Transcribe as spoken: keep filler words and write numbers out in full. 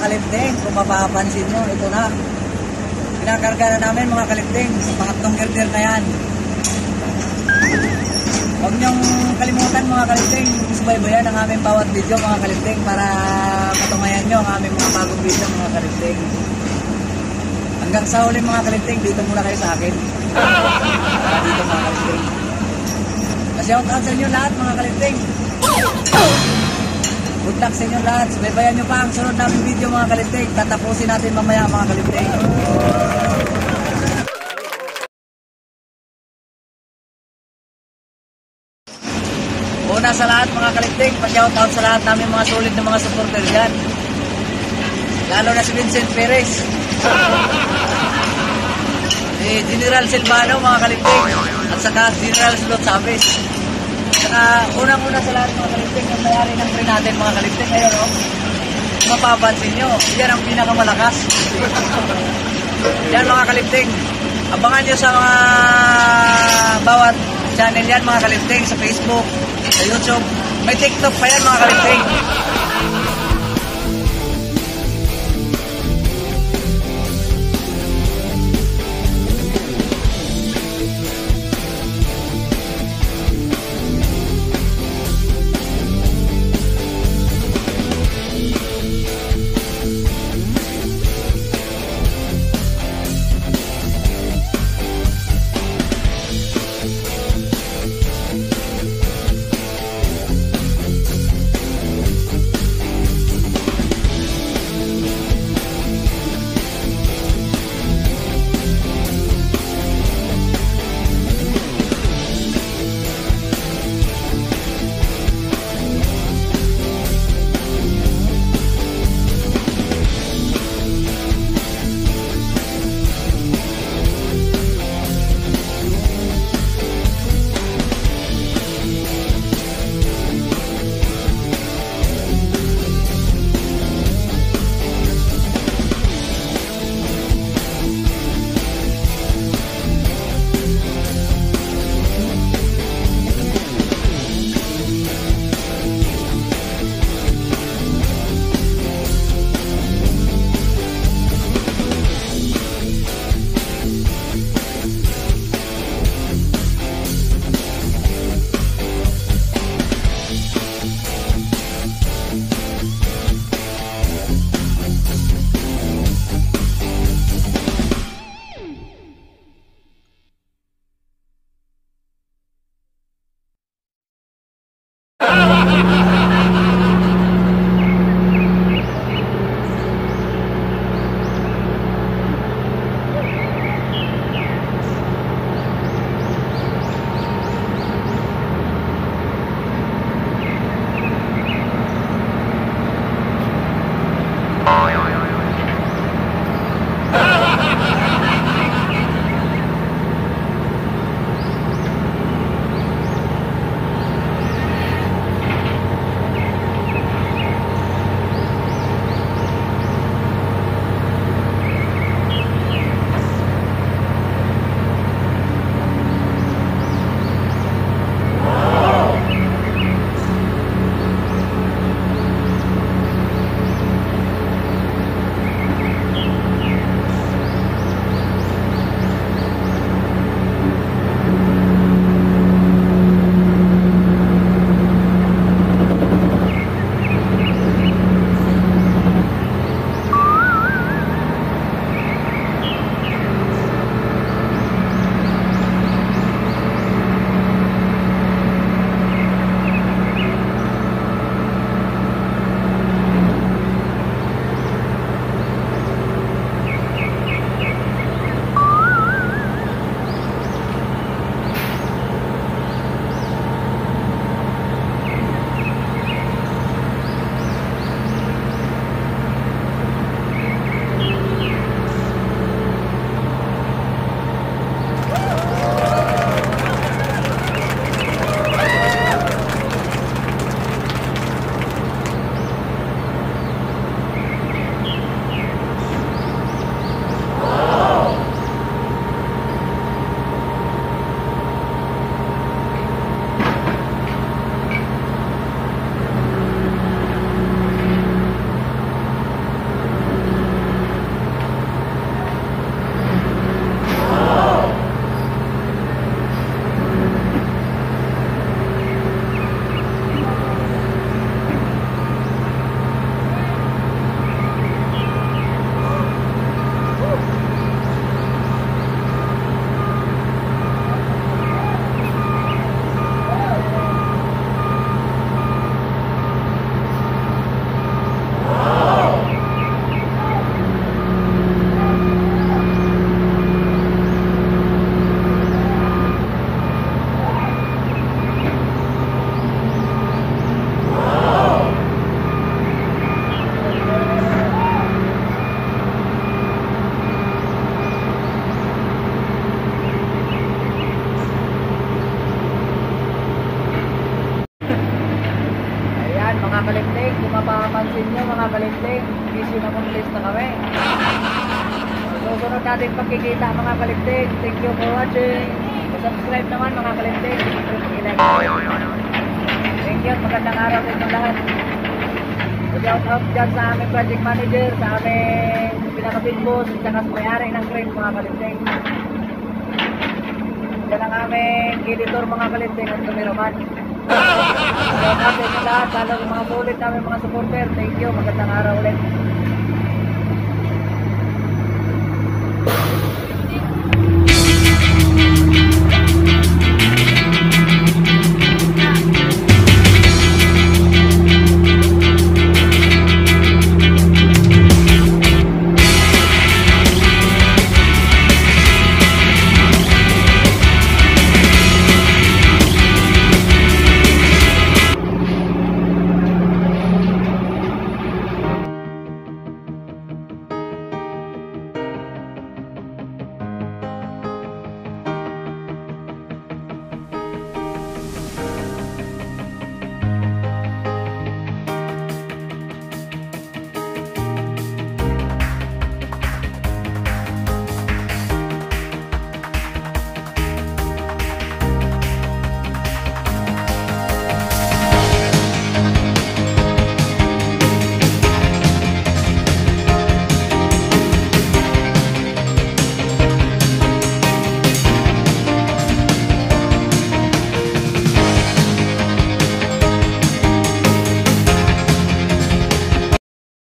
kalipting, kung mapapansin nyo, ito na. Pinakarga na namin mga kalipting, sa pangatlong girder na yan. Huwag nyong kalimutan mga kalipting, subaybayan ang aming bawat video mga kalipting para matumayan nyo ang aming mga bagong video mga kalipting. Hanggang sa huli mga kalipting, dito muna kayo sa akin. Para dito mga kalipting. Shout out sa inyo lahat mga kalipting. Good luck sa inyo lahat. Subaybayan nyo pa ang sunod namin video mga kalipting. Tatapusin natin mamaya mga kalipting. Una sa lahat mga kalipting, pa-shout out sa lahat namin mga solid na mga supporter dyan. Lalo na si Vincent Perez. Si General Silvano mga kalipting. At saka General Slot Chavez. Saka unang-una sa lahat mga kalipting, ang mayari ng train natin mga kalipting. Ngayon o, oh, mapapansin nyo, yan ang pinakamalakas. Yan mga kalipting. Abangan nyo sa mga bawat channel yan mga kalipting, sa Facebook, sa YouTube. May TikTok pa yan mga kalipting. pinamunlis na kami. Susunod natin pagkikita mga kaligtig. Thank you for watching. Subscribe naman mga kaligtig. Thank you. Magandang araw sa inyong lahat. Shout out dyan sa aming project manager, sa aming pinaka-big boss, at saka sa may-ari ng crane mga kaligtig. Yan ang aming editor mga kaligtig at cameraman. Shout out sa inyong lahat, lalo sa mga sulit namin mga supporter. Thank you. Magandang araw ulit.